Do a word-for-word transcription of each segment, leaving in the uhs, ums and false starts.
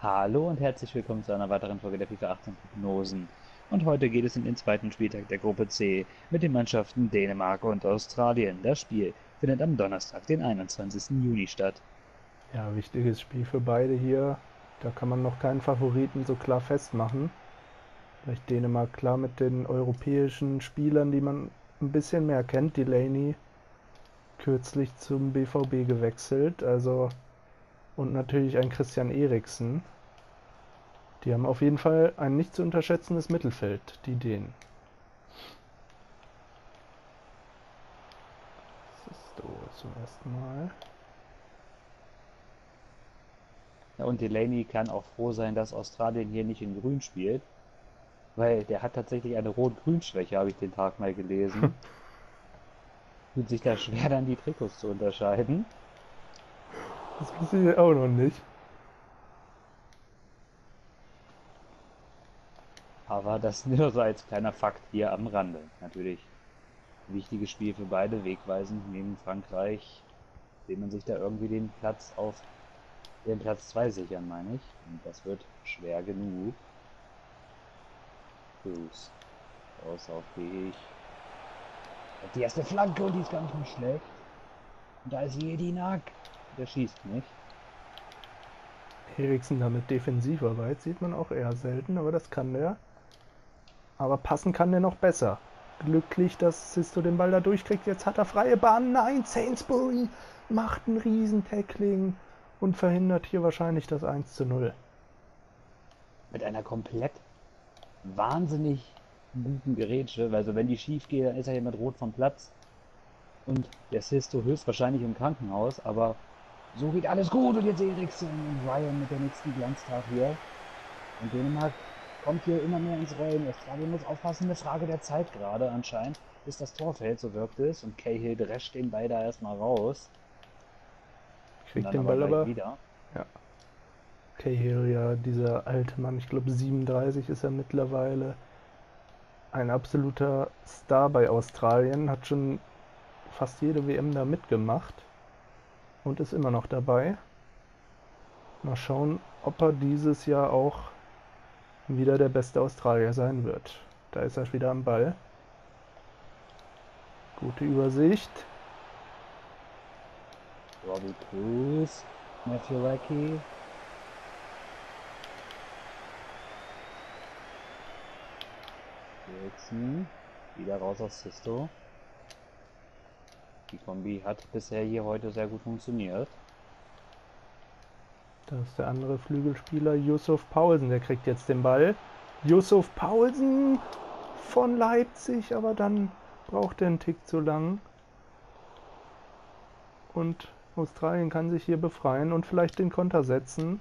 Hallo und herzlich willkommen zu einer weiteren Folge der FIFA achtzehn Prognosen. Und heute geht es in den zweiten Spieltag der Gruppe C mit den Mannschaften Dänemark und Australien. Das Spiel findet am Donnerstag, den einundzwanzigsten Juni statt. Ja, wichtiges Spiel für beide hier. Da kann man noch keinen Favoriten so klar festmachen. Vielleicht Dänemark klar mit den europäischen Spielern, die man ein bisschen mehr kennt. Delaney kürzlich zum B V B gewechselt, also und natürlich ein Christian Eriksen. Die haben auf jeden Fall ein nicht zu unterschätzendes Mittelfeld, die Dänen. So, zum ersten Mal. Ja, und Delaney kann auch froh sein, dass Australien hier nicht in Grün spielt, weil der hat tatsächlich eine Rot-Grün-Schwäche, habe ich den Tag mal gelesen. Tut sich da schwer, dann die Trikots zu unterscheiden. Das wusste ich auch noch nicht. Aber das nur so als kleiner Fakt hier am Rande. Natürlich wichtiges Spiel für beide, wegweisend neben Frankreich, will man sich da irgendwie den Platz auf den Platz zwei sichern, meine ich. Und das wird schwer genug. Cruz. Raus auf Weg. Die erste Flanke und die ist gar nicht mehr schlecht. Und da ist Jedinak. Der schießt nicht. Eriksen damit Defensivarbeit sieht man auch eher selten, aber das kann der. Aber passen kann der noch besser. Glücklich, dass Sisto den Ball da durchkriegt. Jetzt hat er freie Bahn. Nein, Sainsbury macht ein Riesen-Tackling und verhindert hier wahrscheinlich das eins zu null. Mit einer komplett wahnsinnig guten Gerätsche. Also wenn die schief geht, dann ist er hier mit Rot vom Platz. Und der Sisto höchstwahrscheinlich im Krankenhaus. Aber so geht alles gut. Und jetzt Eriksen und Ryan mit der nächsten Glanztag hier. Und Dänemark kommt hier immer mehr ins Rollen. Australien muss aufpassen, eine Frage der Zeit gerade anscheinend, bis das Tor fällt, so wirkt es. Und Cahill drescht den Ball da erstmal raus. Und Kriegt dann den aber Ball gleich aber. wieder. Ja. Cahill, ja, dieser alte Mann, ich glaube siebenunddreißig ist er mittlerweile. Ein absoluter Star bei Australien, hat schon fast jede W M da mitgemacht und ist immer noch dabei. Mal schauen, ob er dieses Jahr auch wieder der beste Australier sein wird. Da ist er wieder am Ball. Gute Übersicht. Robbie Cruz, Matthew Leckie. Eriksen, wieder raus aus Sisto. Die Kombi hat bisher hier heute sehr gut funktioniert. Da ist der andere Flügelspieler, Yusuf Paulsen, der kriegt jetzt den Ball. Yusuf Paulsen von Leipzig, aber dann braucht er einen Tick zu lang. Und Australien kann sich hier befreien und vielleicht den Konter setzen.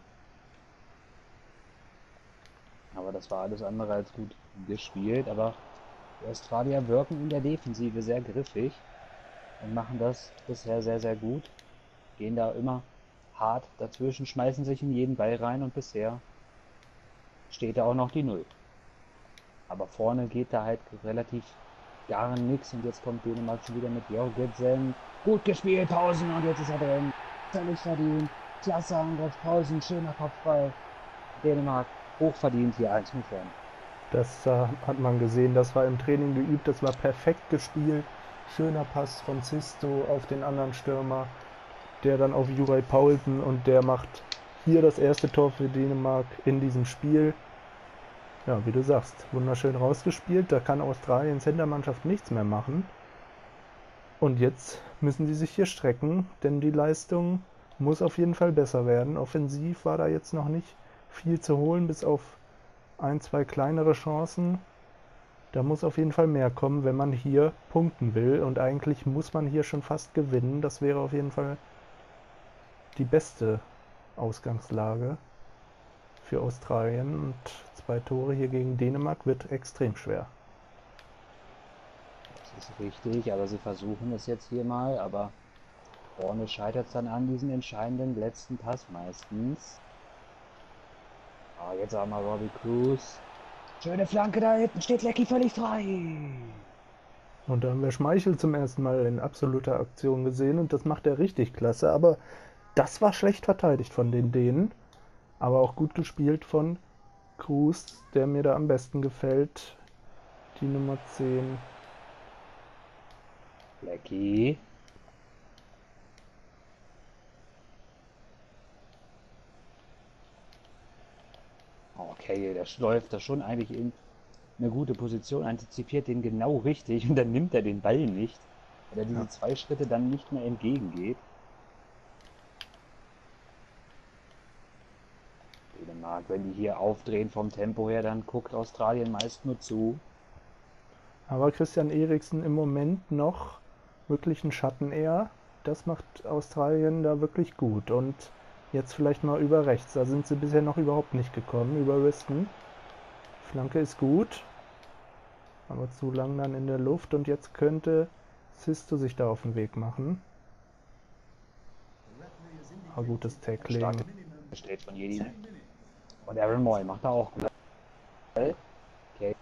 Aber das war alles andere als gut gespielt. Aber die Australier wirken in der Defensive sehr griffig und machen das bisher sehr, sehr gut. Gehen da immer hart dazwischen, schmeißen sich in jeden Ball rein und bisher steht da auch noch die Null. Aber vorne geht da halt relativ gar nichts und jetzt kommt Dänemark schon wieder mit Jorgensen. Gut gespielt, Pausen und jetzt ist er drin. Völlig verdient. Klasse Angriff, Pausen, schöner Kopfball. Dänemark hochverdient hier eins null vorne. Das äh, hat man gesehen, das war im Training geübt, das war perfekt gespielt. Schöner Pass von Sisto auf den anderen Stürmer, der dann auf Juraj Paulsen und der macht hier das erste Tor für Dänemark in diesem Spiel. Ja, wie du sagst, wunderschön rausgespielt, da kann Australiens Hintermannschaft nichts mehr machen. Und jetzt müssen sie sich hier strecken, denn die Leistung muss auf jeden Fall besser werden. Offensiv war da jetzt noch nicht viel zu holen, bis auf ein, zwei kleinere Chancen. Da muss auf jeden Fall mehr kommen, wenn man hier punkten will. Und eigentlich muss man hier schon fast gewinnen. Das wäre auf jeden Fall die beste Ausgangslage für Australien. Und zwei Tore hier gegen Dänemark wird extrem schwer. Das ist richtig, aber sie versuchen es jetzt hier mal, aber vorne scheitert es dann an diesem entscheidenden letzten Pass meistens. Ah, jetzt haben wir Robbie Cruz. Schöne Flanke da hinten, steht Leckie völlig frei. Und da haben wir Schmeichel zum ersten Mal in absoluter Aktion gesehen und das macht er richtig klasse. Aber das war schlecht verteidigt von den Dänen. Aber auch gut gespielt von Cruz, der mir da am besten gefällt. Die Nummer zehn. Lecky. Okay, der läuft da schon eigentlich in eine gute Position, antizipiert den genau richtig und dann nimmt er den Ball nicht, weil er diese Ja. zwei Schritte dann nicht mehr entgegengeht. Dänemark, wenn die hier aufdrehen vom Tempo her, dann guckt Australien meist nur zu. Aber Christian Eriksen im Moment noch wirklich ein Schatten eher. Das macht Australien da wirklich gut. Und jetzt vielleicht mal über rechts. Da sind sie bisher noch überhaupt nicht gekommen, über Wriston. Flanke ist gut, aber zu lang dann in der Luft. Und jetzt könnte Sisto sich da auf den Weg machen. Aber gutes Tackling. Stark gestellt von Jedin. Und Aaron Moy macht da auch gut. Okay.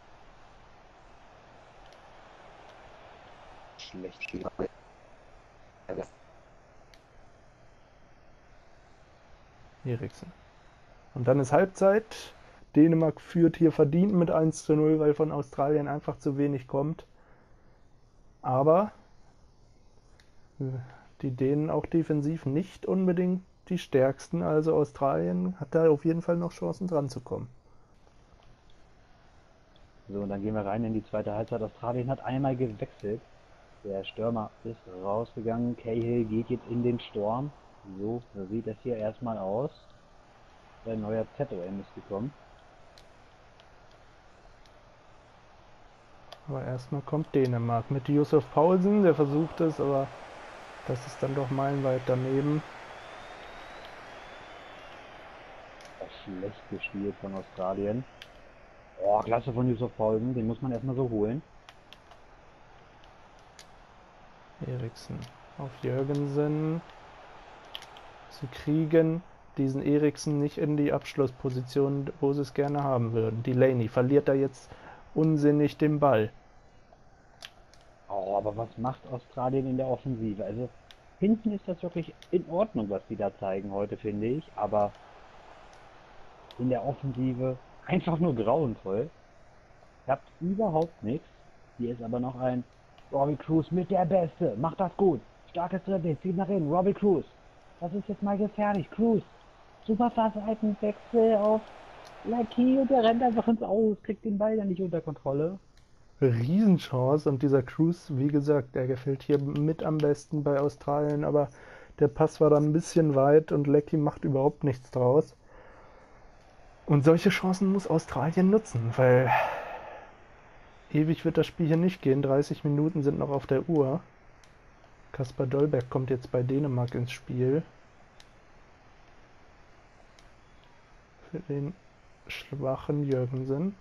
Schlecht spielt. Eriksen. Und dann ist Halbzeit. Dänemark führt hier verdient mit eins zu null, weil von Australien einfach zu wenig kommt. Aber die Dänen auch defensiv nicht unbedingt die stärksten. Also Australien hat da auf jeden Fall noch Chancen dran zu kommen. So, und dann gehen wir rein in die zweite Halbzeit. Australien hat einmal gewechselt. Der Stürmer ist rausgegangen. Cahill geht jetzt in den Sturm. So, so sieht das hier erstmal aus. Ein neuer Z O M ist gekommen. Aber erstmal kommt Dänemark mit Yusuf Poulsen, der versucht es, aber das ist dann doch meilenweit daneben. Schlecht gespielt von Australien. Oh, klasse von Yusuf Poulsen, den muss man erstmal so holen. Eriksen auf Jürgensen. Sie kriegen diesen Eriksen nicht in die Abschlussposition, wo sie es gerne haben würden. Delaney verliert da jetzt unsinnig den Ball. Oh, aber was macht Australien in der Offensive? Also hinten ist das wirklich in Ordnung, was die da zeigen heute, finde ich. Aber in der Offensive einfach nur grauenvoll. Klappt überhaupt nichts. Hier ist aber noch ein Robbie Cruz mit der Beste. Macht das gut. Starkes Dribbling. Zieht nach innen. Robbie Cruz. Das ist jetzt mal gefährlich. Cruz. Super Fahrseitenwechsel auf Lecky und der rennt einfach ins Aus. Kriegt den Ball dann nicht unter Kontrolle. Riesenchance und dieser Cruz, wie gesagt, der gefällt hier mit am besten bei Australien, aber der Pass war dann ein bisschen weit und Lecky macht überhaupt nichts draus. Und solche Chancen muss Australien nutzen, weil ewig wird das Spiel hier nicht gehen. dreißig Minuten sind noch auf der Uhr. Kasper Dolberg kommt jetzt bei Dänemark ins Spiel. Für den schwachen Jürgensen.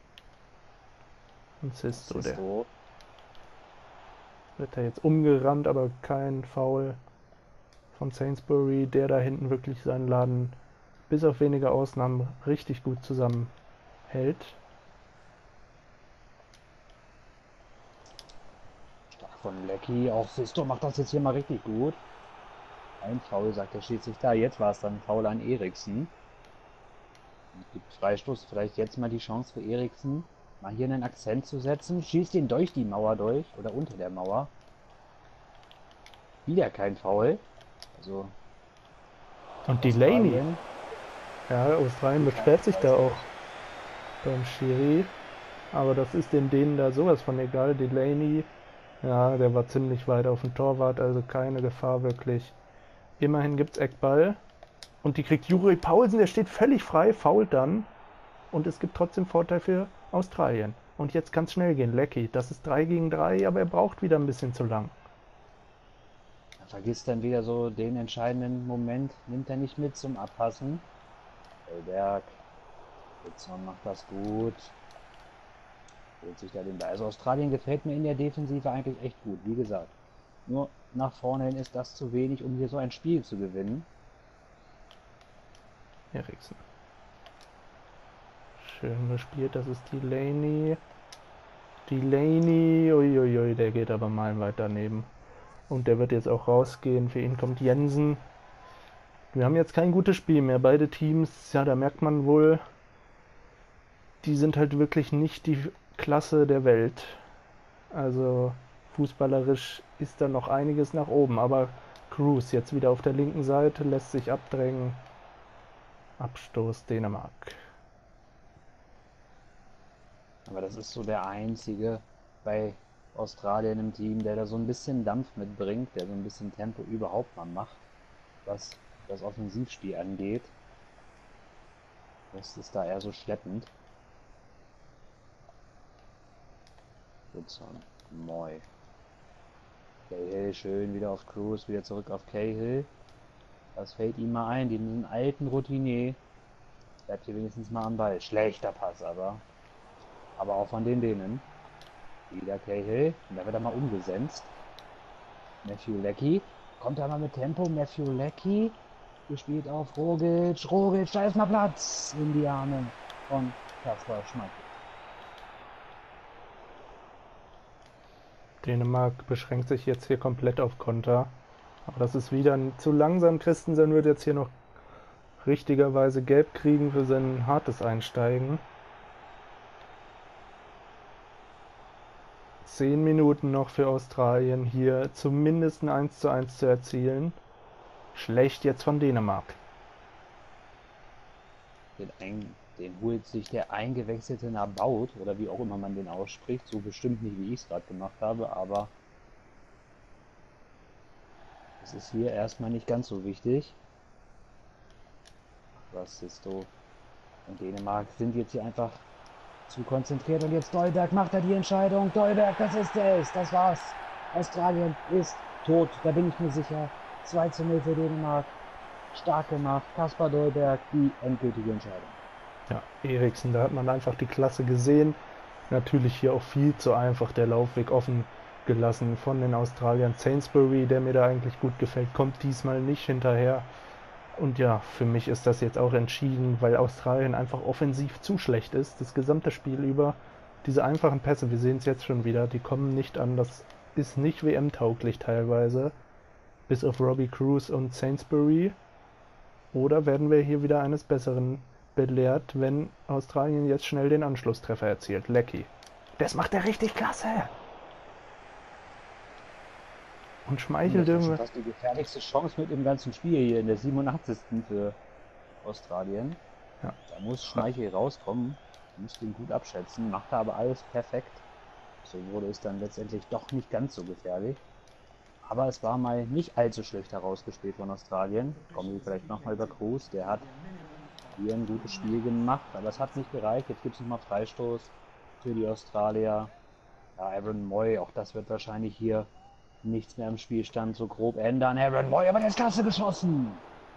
Und Sisto, der wird da jetzt umgerannt, aber kein Foul von Sainsbury, der da hinten wirklich seinen Laden bis auf wenige Ausnahmen richtig gut zusammenhält. Stark von Lecky. Auch Sisto macht das jetzt hier mal richtig gut. Ein Foul, sagt der Schiedsrichter. Jetzt war es dann ein Foul an Eriksen. Es gibt Freistoß. Vielleicht jetzt mal die Chance für Eriksen, mal hier einen Akzent zu setzen. Schießt ihn durch die Mauer durch oder unter der Mauer. Wieder kein Foul. Also. Und Delaney. Ja, Australien beschwert sich da auch beim Schiri. Aber das ist den Dänen da sowas von egal. Delaney, ja, der war ziemlich weit auf dem Torwart, also keine Gefahr wirklich. Immerhin gibt's Eckball. Und die kriegt Juri Poulsen, der steht völlig frei, fault dann. Und es gibt trotzdem Vorteil für Australien. Und jetzt kann es schnell gehen. Lecky, das ist drei gegen drei, aber er braucht wieder ein bisschen zu lang. Er vergisst dann wieder so den entscheidenden Moment, nimmt er nicht mit zum Abpassen. Berg, Witzmann macht das gut. Holt sich da den Ball. Also Australien gefällt mir in der Defensive eigentlich echt gut, wie gesagt. Nur nach vorne hin ist das zu wenig, um hier so ein Spiel zu gewinnen. Eriksen. Schön gespielt, das ist Delaney. Delaney, uiuiui, der geht aber meilenweit daneben. Und der wird jetzt auch rausgehen. Für ihn kommt Jensen. Wir haben jetzt kein gutes Spiel mehr. Beide Teams, ja, da merkt man wohl, die sind halt wirklich nicht die Klasse der Welt. Also fußballerisch ist da noch einiges nach oben. Aber Kroos jetzt wieder auf der linken Seite, lässt sich abdrängen. Abstoß Dänemark. Aber das ist so der einzige bei Australien im Team, der da so ein bisschen Dampf mitbringt, der so ein bisschen Tempo überhaupt mal macht, was das Offensivspiel angeht. Das ist da eher so schleppend. Goodson, Moy. Cahill schön wieder auf Kroos, wieder zurück auf Cahill. Das fällt ihm mal ein, diesen alten Routinier. Bleibt hier wenigstens mal am Ball. Schlechter Pass aber. Aber auch von den Dänen. Wieder Cahill. Und da wird er mal umgesetzt. Matthew Leckie. Kommt er mal mit Tempo. Matthew Leckie. Gespielt auf Rogic. Rogic, da ist mal Platz. In die Arme von Kasper Schmeichel. Dänemark beschränkt sich jetzt hier komplett auf Konter. Aber das ist wieder zu langsam. Christensen wird jetzt hier noch richtigerweise gelb kriegen für sein hartes Einsteigen. Zehn Minuten noch für Australien, hier zumindest ein eins zu eins zu erzielen. Schlecht jetzt von Dänemark. Den, ein, den holt sich der eingewechselte Nabaut, oder wie auch immer man den ausspricht. So bestimmt nicht, wie ich es gerade gemacht habe, aber das ist hier erstmal nicht ganz so wichtig. Was ist so? Und Dänemark sind jetzt hier einfach zu konzentriert und jetzt Dolberg macht er die Entscheidung. Dolberg, das ist es, das war's. Australien ist tot, da bin ich mir sicher. zwei zu null für Dänemark. Stark gemacht. Kasper Dolberg, die endgültige Entscheidung. Ja, Eriksen, da hat man einfach die Klasse gesehen. Natürlich hier auch viel zu einfach der Laufweg offen gelassen von den Australiern. Sainsbury, der mir da eigentlich gut gefällt, kommt diesmal nicht hinterher. Und ja, für mich ist das jetzt auch entschieden, weil Australien einfach offensiv zu schlecht ist. Das gesamte Spiel über. Diese einfachen Pässe, wir sehen es jetzt schon wieder, die kommen nicht an. Das ist nicht W M-tauglich teilweise. Bis auf Robbie Kroos und Sainsbury. Oder werden wir hier wieder eines Besseren belehrt, wenn Australien jetzt schnell den Anschlusstreffer erzielt. Leckie. Das macht er richtig klasse. Und Schmeichel das dürfen wir... Das ist die gefährlichste Chance mit dem ganzen Spiel hier in der siebenundachtzigsten für Australien. Ja. Da muss Schmeichel rauskommen, muss den gut abschätzen, macht er aber alles perfekt. So wurde es dann letztendlich doch nicht ganz so gefährlich. Aber es war mal nicht allzu schlecht herausgespielt von Australien. Kommen wir vielleicht nochmal über Kroos, der hat hier ein gutes Spiel gemacht, aber es hat nicht gereicht. Jetzt gibt es nochmal Freistoß für die Australier. Ja, Aaron Moy, auch das wird wahrscheinlich hier nichts mehr am Spielstand so grob ändern. Aaron Moy, aber der ist klasse geschossen.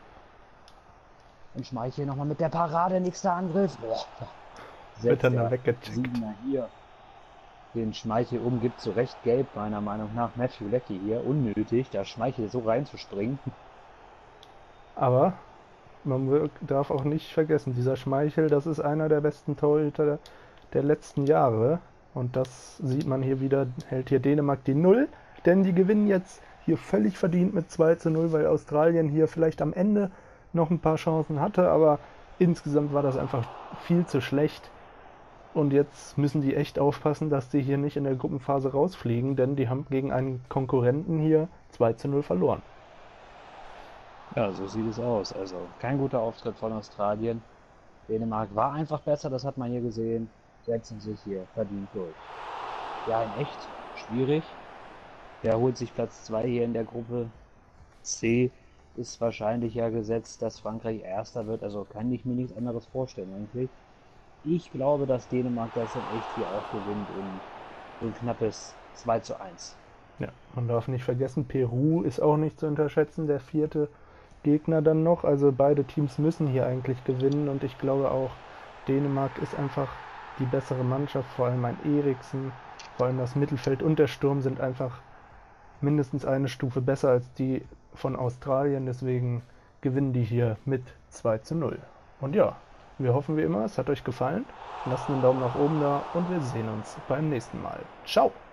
Und Schmeichel nochmal mit der Parade, nächster Angriff. Boah, wird dann da weggecheckt. Siebener hier den Schmeichel um, gibt zu Recht gelb, meiner Meinung nach. Matthew Leckie hier, unnötig, da Schmeichel so reinzuspringen. Aber man darf auch nicht vergessen, dieser Schmeichel, das ist einer der besten Torhüter der letzten Jahre. Und das sieht man hier wieder, hält hier Dänemark die Null. Denn die gewinnen jetzt hier völlig verdient mit zwei zu null, weil Australien hier vielleicht am Ende noch ein paar Chancen hatte. Aber insgesamt war das einfach viel zu schlecht. Und jetzt müssen die echt aufpassen, dass die hier nicht in der Gruppenphase rausfliegen. Denn die haben gegen einen Konkurrenten hier zwei zu null verloren. Ja, so sieht es aus. Also kein guter Auftritt von Australien. Dänemark war einfach besser, das hat man hier gesehen. Setzen sich hier verdient durch. Ja, in echt schwierig. Der holt sich Platz zwei hier in der Gruppe C. Ist wahrscheinlich ja gesetzt, dass Frankreich Erster wird. Also kann ich mir nichts anderes vorstellen eigentlich. Ich glaube, dass Dänemark das in echt hier auch gewinnt und so ein knappes zwei zu eins. Ja, man darf nicht vergessen, Peru ist auch nicht zu unterschätzen, der vierte Gegner dann noch. Also beide Teams müssen hier eigentlich gewinnen und ich glaube auch, Dänemark ist einfach die bessere Mannschaft. Vor allem ein Eriksen, vor allem das Mittelfeld und der Sturm sind einfach mindestens eine Stufe besser als die von Australien, deswegen gewinnen die hier mit zwei zu null. Und ja, wir hoffen wie immer, es hat euch gefallen. Lasst einen Daumen nach oben da und wir sehen uns beim nächsten Mal. Ciao!